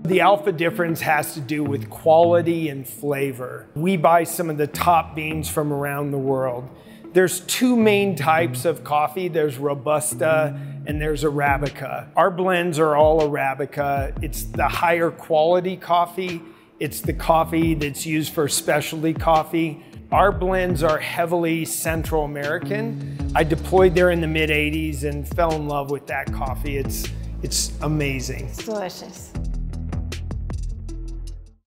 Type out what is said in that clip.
The alpha difference has to do with quality and flavor. We buy some of the top beans from around the world. There's two main types of coffee. There's Robusta and there's Arabica. Our blends are all Arabica. It's the higher quality coffee. It's the coffee that's used for specialty coffee. Our blends are heavily Central American. I deployed there in the mid-'80s and fell in love with that coffee. It's amazing. It's delicious.